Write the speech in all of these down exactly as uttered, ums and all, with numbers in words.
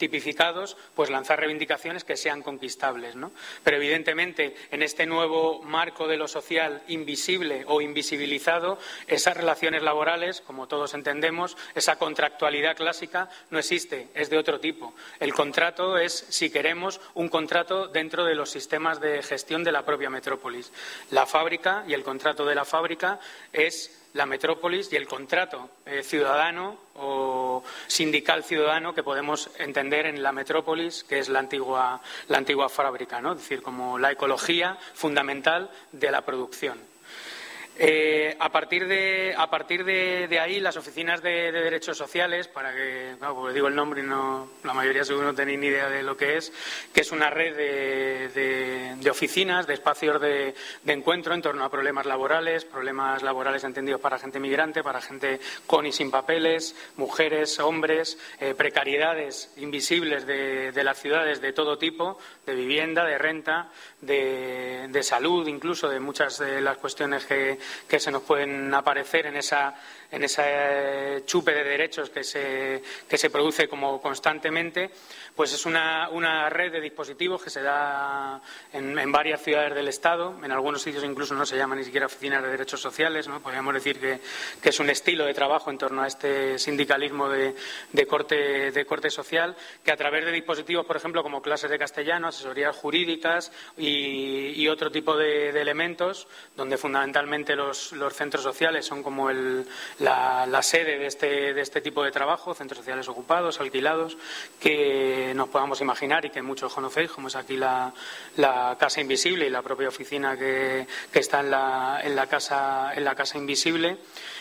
tipificados, pues lanzar reivindicaciones que sean conquistables, ¿no? Pero evidentemente en este nuevo marco de lo social invisible o invisibilizado, esas relaciones laborales, como todos entendemos, esa contractualidad clásica no existe, es de otro tipo. El contrato es, si queremos, un contrato dentro de los sistemas de gestión de la propia metrópolis. La fábrica y el contrato de la fábrica es la metrópolis y el contrato eh, ciudadano o sindical ciudadano que podemos entender en la metrópolis, que es la antigua, la antigua fábrica, ¿no? Es decir, como la ecología fundamental de la producción. Eh, a partir de, a partir de, de ahí, las oficinas de, de derechos sociales, para que, claro, porque digo el nombre y no, la mayoría seguro no tenéis ni idea de lo que es, que es una red de, de, de oficinas, de espacios de, de encuentro en torno a problemas laborales, problemas laborales entendidos para gente migrante, para gente con y sin papeles, mujeres, hombres, eh, precariedades invisibles de, de las ciudades de todo tipo, de vivienda, de renta, de, de salud, incluso de muchas de las cuestiones que que se nos pueden aparecer en esa en ese chupe de derechos que se, que se produce como constantemente, pues es una, una red de dispositivos que se da en, en varias ciudades del Estado. En algunos sitios incluso no se llama ni siquiera oficinas de derechos sociales, ¿no? Podríamos decir que, que es un estilo de trabajo en torno a este sindicalismo de, de, corte, de corte social, que a través de dispositivos, por ejemplo, como clases de castellano, asesorías jurídicas y, y otro tipo de, de elementos, donde fundamentalmente los, los centros sociales son como el La, la sede de este, de este tipo de trabajo, centros sociales ocupados, alquilados, que nos podamos imaginar y que muchos conocéis, como es aquí la, la Casa Invisible y la propia oficina que, que está en la, en la, casa, en la Casa Invisible,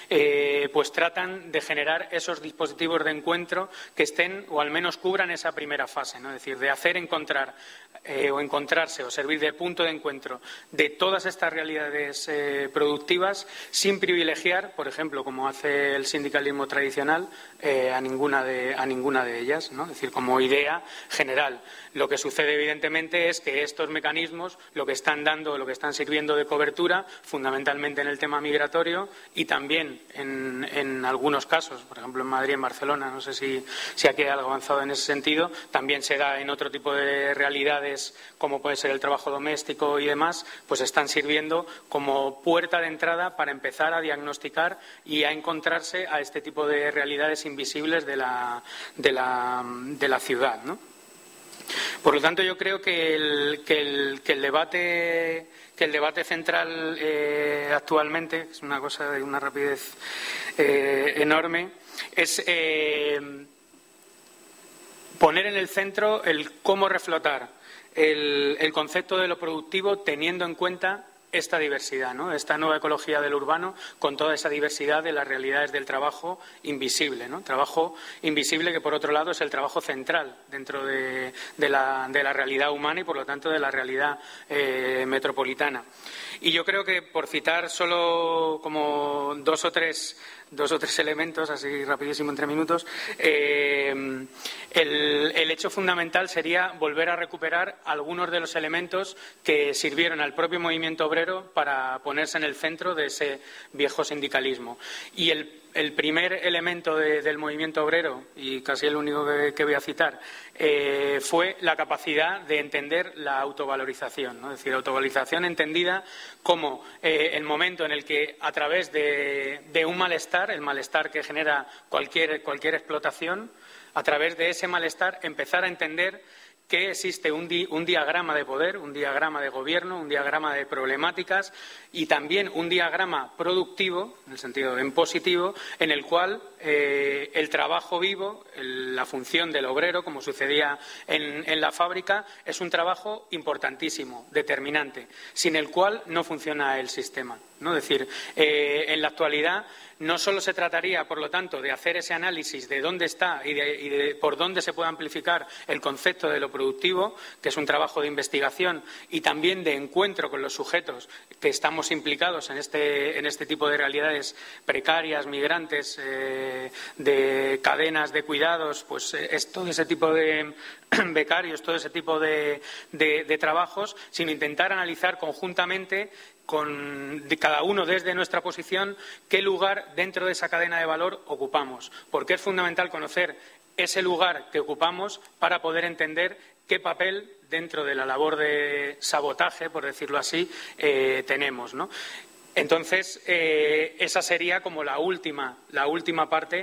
eh, pues tratan de generar esos dispositivos de encuentro que estén o al menos cubran esa primera fase, ¿no? Es decir, de hacer encontrar eh, o encontrarse o servir de punto de encuentro de todas estas realidades eh, productivas sin privilegiar, por ejemplo, como hace el sindicalismo tradicional, eh, a ninguna de a ninguna de ellas, ¿no? Es decir, como idea general. Lo que sucede evidentemente es que estos mecanismos lo que están dando, lo que están sirviendo de cobertura, fundamentalmente en el tema migratorio y también en, en algunos casos, por ejemplo en Madrid, en Barcelona, no sé si, si aquí hay algo avanzado en ese sentido, también se da en otro tipo de realidades como puede ser el trabajo doméstico y demás, pues están sirviendo como puerta de entrada para empezar a diagnosticar y a encontrarse a este tipo de realidades invisibles de la, de la, de la ciudad, ¿no? Por lo tanto, yo creo que el, que el, que el debate que el debate central eh, actualmente, es una cosa de una rapidez eh, enorme, es eh, poner en el centro el cómo reflotar el, el concepto de lo productivo teniendo en cuenta esta diversidad, ¿no? Esta nueva ecología del urbano con toda esa diversidad de las realidades del trabajo invisible, ¿no? Trabajo invisible que, por otro lado, es el trabajo central dentro de, de, la, de la realidad humana y, por lo tanto, de la realidad eh, metropolitana. Y yo creo que, por citar solo como dos o tres dos o tres elementos, así rapidísimo en tres minutos, eh, el, el hecho fundamental sería volver a recuperar algunos de los elementos que sirvieron al propio movimiento obrero para ponerse en el centro de ese viejo sindicalismo. Y el El primer elemento de, del movimiento obrero, y casi el único que, que voy a citar, eh, fue la capacidad de entender la autovalorización, ¿no? Es decir, autovalorización entendida como eh, el momento en el que, a través de, de un malestar, el malestar que genera cualquier, cualquier explotación, a través de ese malestar empezar a entender que existe un, di un diagrama de poder, un diagrama de gobierno, un diagrama de problemáticas y también un diagrama productivo, en el sentido en positivo, en el cual eh, el trabajo vivo, el, la función del obrero, como sucedía en, en la fábrica, es un trabajo importantísimo, determinante, sin el cual no funciona el sistema, ¿no? Es decir, eh, en la actualidad no solo se trataría, por lo tanto, de hacer ese análisis de dónde está y de, y de por dónde se puede amplificar el concepto de lo productivo, que es un trabajo de investigación y también de encuentro con los sujetos que estamos implicados en este, en este tipo de realidades precarias, migrantes, eh, de cadenas de cuidados, pues eh, es todo ese tipo de becarios, todo ese tipo de, de, de trabajos, sino intentar analizar conjuntamente con de cada uno desde nuestra posición qué lugar dentro de esa cadena de valor ocupamos, porque es fundamental conocer ese lugar que ocupamos para poder entender qué papel dentro de la labor de sabotaje, por decirlo así, eh, tenemos, ¿no? Entonces, eh, esa sería como la última, la última parte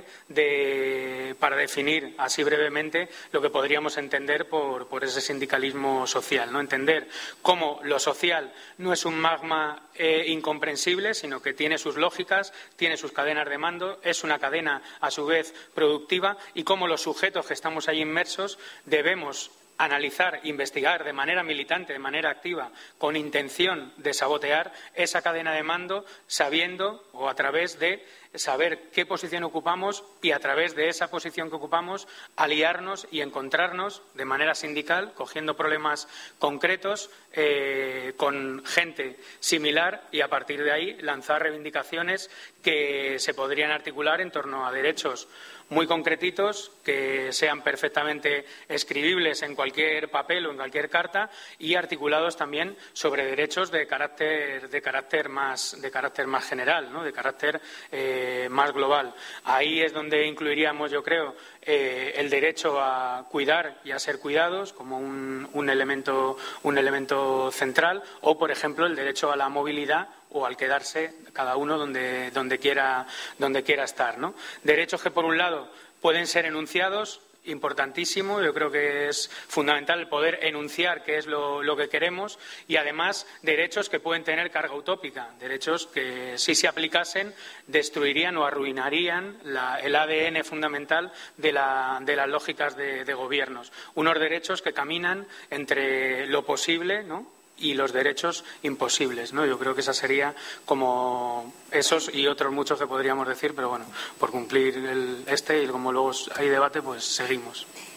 de, para definir así brevemente lo que podríamos entender por, por ese sindicalismo social, ¿no? Entender cómo lo social no es un magma eh, incomprensible, sino que tiene sus lógicas, tiene sus cadenas de mando, es una cadena a su vez productiva, y cómo los sujetos que estamos ahí inmersos debemos analizar, investigar de manera militante, de manera activa, con intención de sabotear esa cadena de mando, sabiendo o a través de saber qué posición ocupamos y a través de esa posición que ocupamos aliarnos y encontrarnos de manera sindical, cogiendo problemas concretos eh, con gente similar y a partir de ahí lanzar reivindicaciones que se podrían articular en torno a derechos muy concretitos, que sean perfectamente escribibles en cualquier papel o en cualquier carta y articulados también sobre derechos de carácter, de carácter, más, de carácter más general, ¿no? De carácter eh, más global. Ahí es donde incluiríamos, yo creo, eh, el derecho a cuidar y a ser cuidados como un, un, elemento, un elemento central o, por ejemplo, el derecho a la movilidad o al quedarse cada uno donde, donde, quiera, donde quiera estar, ¿no? Derechos que, por un lado, pueden ser enunciados, importantísimo, yo creo que es fundamental el poder enunciar qué es lo, lo que queremos y, además, derechos que pueden tener carga utópica, derechos que, si se aplicasen, destruirían o arruinarían la, el A D N fundamental de, la, de las lógicas de, de gobiernos. Unos derechos que caminan entre lo posible, ¿no?, y los derechos imposibles, ¿no? Yo creo que esa sería como esos y otros muchos que podríamos decir, pero bueno, por cumplir el, este y como luego hay debate, pues seguimos.